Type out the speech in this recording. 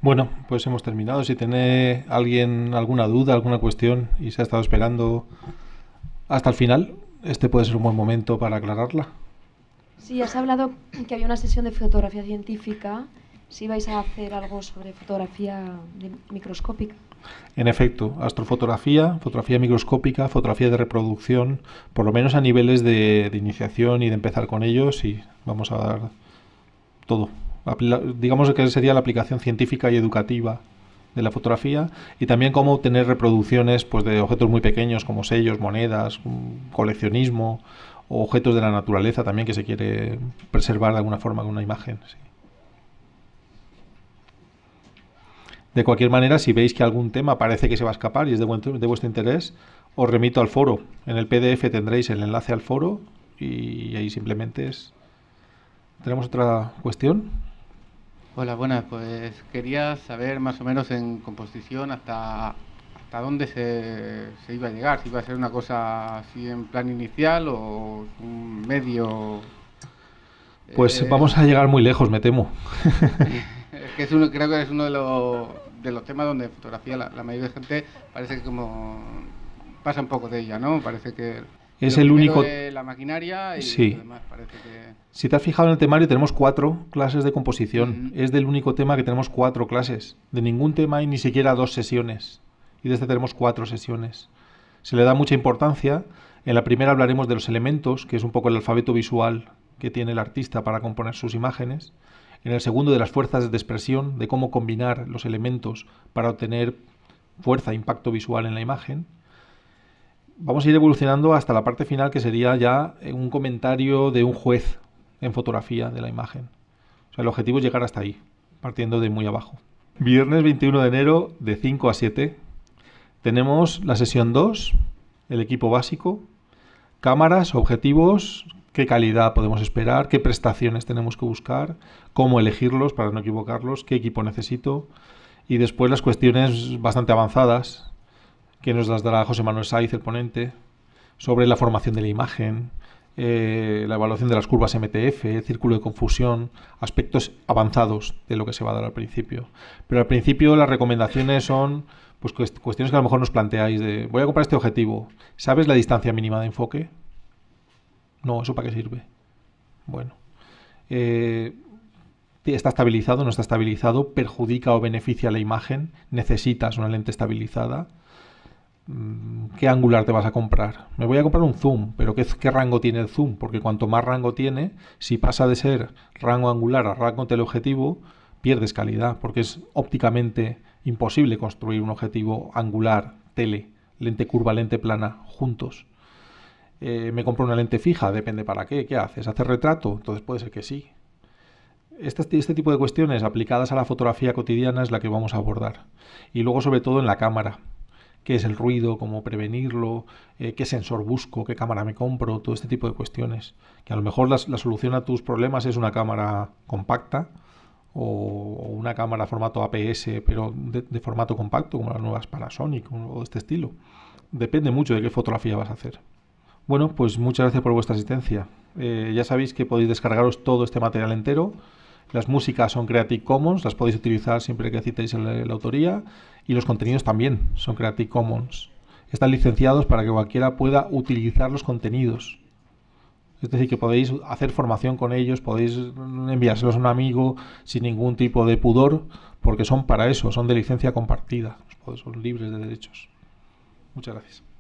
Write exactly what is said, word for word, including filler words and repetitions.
Bueno, pues hemos terminado. Si tiene alguien alguna duda, alguna cuestión y se ha estado esperando hasta el final, este puede ser un buen momento para aclararla. Sí, has hablado que había una sesión de fotografía científica, si vais a hacer algo sobre fotografía de- microscópica. En efecto, astrofotografía, fotografía microscópica, fotografía de reproducción, por lo menos a niveles de, de iniciación y de empezar con ellos, y vamos a dar todo. Apla- digamos que sería la aplicación científica y educativa de la fotografía, y también cómo obtener reproducciones pues, de objetos muy pequeños como sellos, monedas, mm, coleccionismo o objetos de la naturaleza también que se quiere preservar de alguna forma con una imagen. Sí. De cualquier manera, si veis que algún tema parece que se va a escapar y es de, buen- de vuestro interés, os remito al foro. En el P D F tendréis el enlace al foro y ahí simplemente es... ¿Tenemos otra cuestión? Hola, buenas. Pues quería saber más o menos en composición hasta, hasta dónde se, se iba a llegar, si iba a ser una cosa así en plan inicial o un medio. Pues eh, vamos a llegar muy lejos, me temo. es que es uno, creo que es uno de los, de los temas donde fotografía la, la mayoría de gente parece que como pasa un poco de ella, ¿no? Parece que Es lo el primero único... es la maquinaria y lo Sí. demás parece que... Si te has fijado en el temario, tenemos cuatro clases de composición. Ujú. Es del único tema que tenemos cuatro clases. De ningún tema hay ni siquiera dos sesiones. Y de este tenemos cuatro sesiones. Se le da mucha importancia. En la primera hablaremos de los elementos, que es un poco el alfabeto visual que tiene el artista para componer sus imágenes. En el segundo, de las fuerzas de expresión, de cómo combinar los elementos para obtener fuerza, impacto visual en la imagen. Vamos a ir evolucionando hasta la parte final, que sería ya un comentario de un juez en fotografía de la imagen. O sea, el objetivo es llegar hasta ahí, partiendo de muy abajo. Viernes veintiuno de enero, de cinco a siete, tenemos la sesión dos, el equipo básico, cámaras, objetivos, qué calidad podemos esperar, qué prestaciones tenemos que buscar, cómo elegirlos para no equivocarlos, qué equipo necesito, y después las cuestiones bastante avanzadas, que nos las dará José Manuel Saiz, el ponente, sobre la formación de la imagen, eh, la evaluación de las curvas M T F, el círculo de confusión, aspectos avanzados de lo que se va a dar al principio. Pero al principio las recomendaciones son pues cuestiones que a lo mejor nos planteáis de voy a comprar este objetivo, ¿sabes la distancia mínima de enfoque? No, ¿eso para qué sirve? Bueno, eh, ¿está estabilizado o no está estabilizado? ¿Perjudica o beneficia la imagen? ¿Necesitas una lente estabilizada? ¿Qué angular te vas a comprar? Me voy a comprar un zoom, pero ¿qué, ¿qué rango tiene el zoom? Porque cuanto más rango tiene, si pasa de ser rango angular a rango teleobjetivo, pierdes calidad, porque es ópticamente imposible construir un objetivo angular, tele, lente curva, lente plana, juntos. Eh, me compro una lente fija, depende para qué, ¿qué haces? ¿Hacer retrato? Entonces puede ser que sí. Este, este tipo de cuestiones aplicadas a la fotografía cotidiana es la que vamos a abordar. Y luego sobre todo en la cámara. ¿Qué es el ruido? ¿Cómo prevenirlo? Eh, ¿Qué sensor busco? ¿Qué cámara me compro? Todo este tipo de cuestiones. Que a lo mejor la, la solución a tus problemas es una cámara compacta o una cámara formato A P S, pero de, de formato compacto, como las nuevas Panasonic o de este estilo. Depende mucho de qué fotografía vas a hacer. Bueno, pues muchas gracias por vuestra asistencia. Eh, ya sabéis que podéis descargaros todo este material entero. Las músicas son Creative Commons, las podéis utilizar siempre que citéis la, la autoría, y los contenidos también son Creative Commons. Están licenciados para que cualquiera pueda utilizar los contenidos. Es decir, que podéis hacer formación con ellos, podéis enviárselos a un amigo sin ningún tipo de pudor, porque son para eso, son de licencia compartida, son libres de derechos. Muchas gracias.